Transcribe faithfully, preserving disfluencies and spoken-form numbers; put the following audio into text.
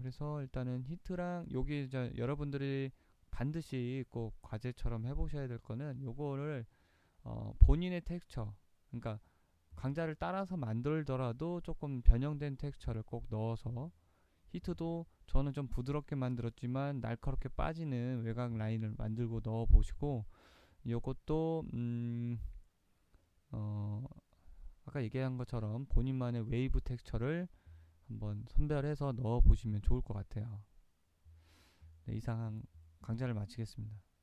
그래서 일단은 히트랑 여기 이제 여러분들이 반드시 꼭 과제처럼 해보셔야 될 거는 요거를 어, 본인의 텍스처, 그러니까 강좌를 따라서 만들더라도 조금 변형된 텍스처를 꼭 넣어서, 히트도 저는 좀 부드럽게 만들었지만 날카롭게 빠지는 외곽 라인을 만들고 넣어 보시고, 요것도 음, 어, 아까 얘기한 것처럼 본인만의 웨이브 텍스처를 한번 선별해서 넣어 보시면 좋을 것 같아요. 네, 이상 강좌를 마치겠습니다.